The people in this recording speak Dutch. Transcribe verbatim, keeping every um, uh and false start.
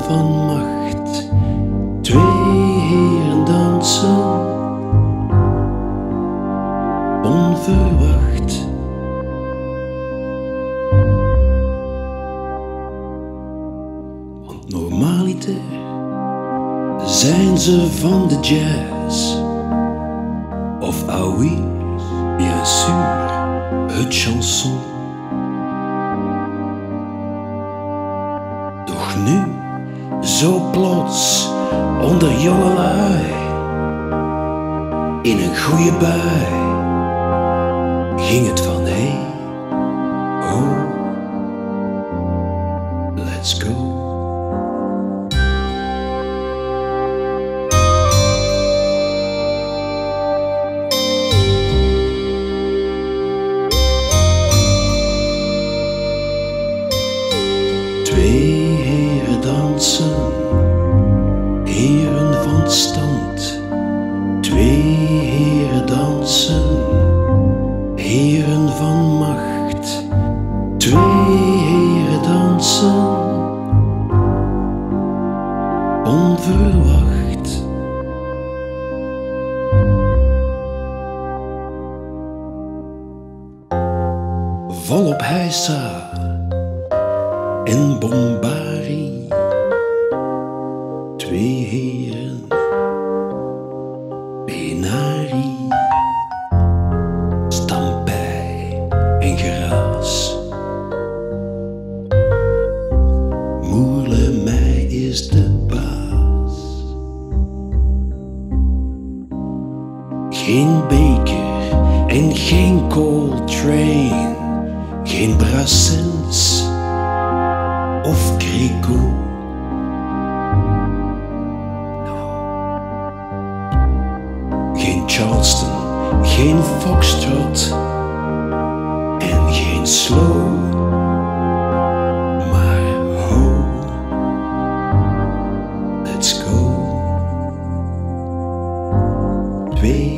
van macht. Twee heren dansen, onverwacht. Want normaliter zijn ze van de jazz. Of ah oui, bien sûr, het chanson. Doch nu, zo plots, onder jongelui, in een goeie bui, ging het van hey, ho, let's go. Twee heren dansen, heren van stand. Twee heren dansen, heren van macht. Twee heren dansen, onverwacht. Volop heisa en bombarie, twee heren, benari, stampij en geraas. Moerle mij is de baas. Geen beker en geen Coltrane, geen Brassens of Greco. Geen Charleston, geen Foxtrot en geen slow, maar ho, let's go. Twee